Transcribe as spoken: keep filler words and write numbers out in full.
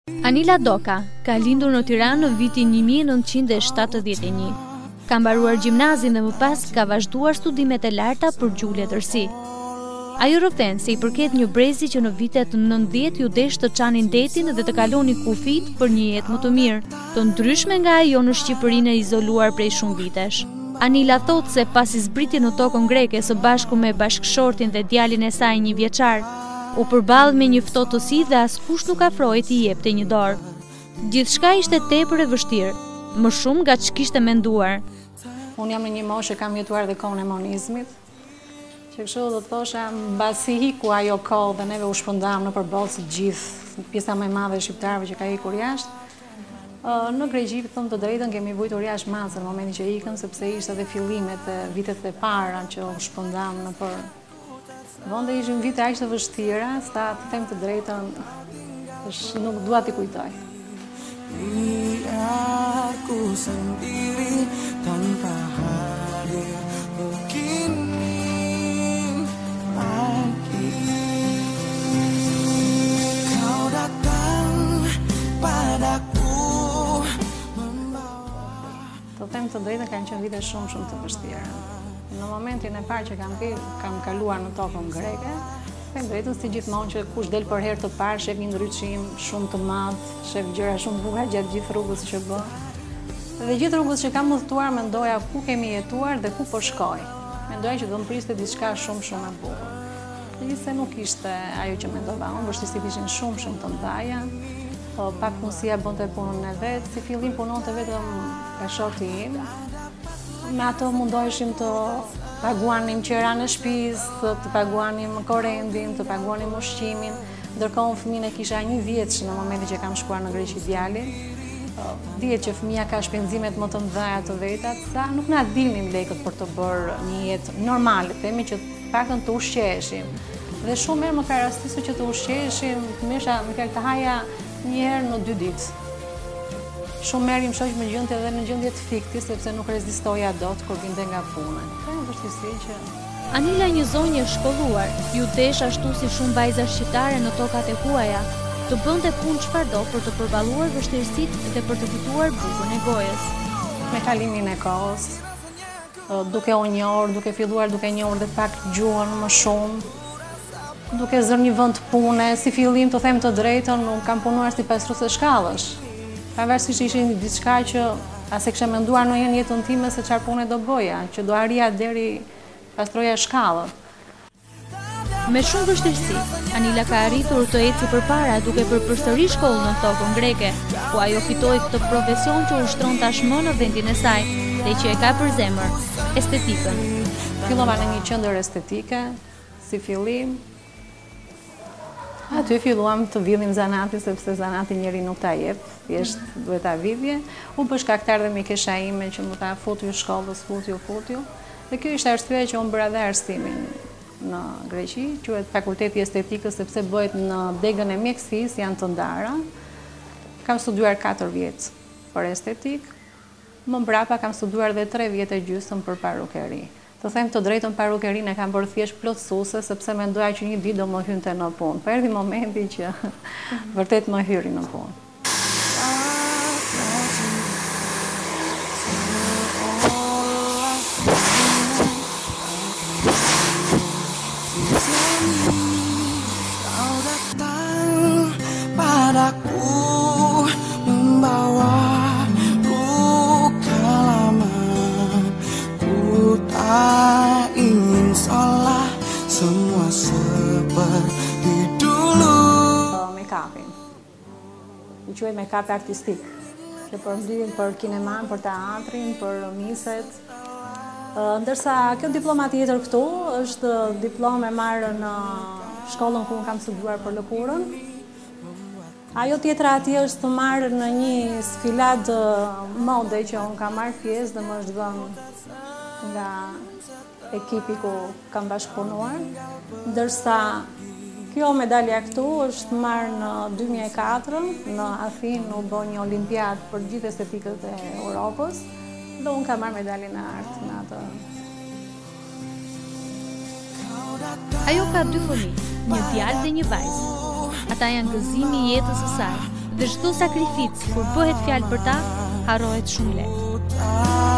Anila Doka ka lindur në Tiranë në vitin një mijë e nëntëqind e shtatëdhjetë e një. Ka mbaruar gjimnazin dhe më pas ka vazhduar studimet e larta për gjuhë letërsi. Ajo rrëfen se i përket një brezi që në vitet nëntëdhjetë ju desh të çanin detin dhe të kaloni kufit për një jetë më të mirë, të ndryshme nga ajo në Shqipërinë e izoluar prej shumë vitesh. Anila thot se pasi zbriti në tokën greke së bashku me bashkëshortin dhe djalin e saj një vjeçar, u përball me një ftohtësi dhe askush nuk afroi t'i jepte një dorë. Gjithçka ishte tepër e vështirë, më shumë nga ç'kishte menduar. Unë jam në një moshë që kam jetuar dhe kohën e monizmit, që kështu do të thosha mbasi hiku ajo kohë dhe neve u shpërndam në përballë si gjithë pjesa më e madhe e shqiptarëve që ka ikur jashtë. Në Greqi, them të drejtën, kemi vujtur jashtë masë në momentin që ikën, sepse ishte edhe fillimet e vitet e para që u shpërndam në për Vonde ishin vite aq të vështira, sa të them të drejtën, nuk dua t'i kujtoj. Aku sendiri tanpa hadir begini lagi. Kau datang padaku membawa. Të them të drejtën, kanë qenë vite shumë shumë të vështira. Në momentin e parë që kam, kam kaluar në tokën greke, them drejtën si gjithmonë që kush del për herë të parë shef një ndryshim shumë të madh, shef gjëra shumë bukura gjatë gjithë rrugës që bë. Dhe gjithë rrugës që kam udhëtuar mendoja ku kemi jetuar dhe ku po shkoj. Mendoja që do më priste diçka shumë shumë e bukur. Megjithëse nuk ishte ajo që mendova unë, vështirësitë ishin shumë shumë të mëdha. Pak punësia bënte punën e vet, si fillim punonte vetëm e shorti im. Me ato mundoheshim të paguanim qeran e shtëpisë, të paguanim korrendin, të paguanim ushqimin. Ndërkohë fëmijën e kisha një vjeç në momentin që kam shkuar në Greqi djalin. Dihet që fëmia ka shpenzimet më të mëdha të veta, sa nuk na dilnin lekët për të bërë një jetë normale, themi që paktën të ushqeheshim. Dhe shumë herë më ka rastisur që të ushqeheshim, thjesht më ka të haja një herë në dy ditë. Shumë merrim shoq me gjendje edhe në gjendje të fikti, sepse nuk rezistoja dot kur vinte nga puna. Ka një vështirësi që Anila, një zonjë e shkolluar, ju desh ashtu si shumë vajza shqiptare në tokat e huaja, të bënte punë çfarëdo për të përballuar vështirësitë dhe për të fituar bukën e gojës. Me kalimin e kohës, duke u njohur, duke filluar duke njohur dhe pak gjuhën më shumë, duke zërë një vend pune, si fillim të them të drejtën, nuk kam punuar si pastruese shkallësh. Pavarësisht ishin diçka që as e kisha menduar në jetën time se çfarë pune do bëja, që do arria deri pastroja shkallët. Me shumë vështirësi, Anila ka arritur të eci përpara duke përpërsëri shkollën në tokën greke, ku ajo fitoi këtë profesion që ushtron tashmë në vendin e saj dhe që e ka për zemër, estetikën. Fillova në një qendër estetike, si fillim. Aty filluam të vidhim zanatin, sepse zanati njeri nuk ta jep, thjesht duhet ta vidhje. U bë shkaktar dhe mikesha ime që më ta futju shkollës, futju, futju. Dhe kjo ishte arsyeja që unë bëra dhe arsimin në Greqi, quhet Fakulteti Estetikës, sepse bëhet në degën e mjekësisë, janë të ndara. Kam studiuar katër vjet për estetik, më mbrapa kam studiuar dhe tre vjet e gjysmë për parukeri. Të them të drejtën, parukerinë e kam bërë thjesht plotësuese, sepse mendoja që një ditë do më hynte në punë. Po erdhi momenti që vërtet më hyri në punë. Ingin salah semua seperti dulu. Make-upin. I quhet make-up artistik, që përmbledhin për kineman, për teatrin, për miset. Ndërsa kjo diplomat tjetër këtu është diplomë e marrë në shkollën ku kam studiuar për lëkurën. Ajo tjetra atje është të marrë në një sfilat mode që unë kam marrë pjesë dhe më është dhënë nga ekipi ku kam bashkëpunuar, ndërsa kjo medalja këtu është marrë në dy mijë e katër, në Athinë u bë një olimpiadë për gjithë estetikët e Europës, dhe unë kam marrë medaljen e artë në atë. Ajo ka dy fëmijë, një djalë dhe një vajzë. Ata janë gëzimi i jetës së saj Dhe çdo sakrificë kur bëhet fjalë për ta, harrohet shumë lehtë.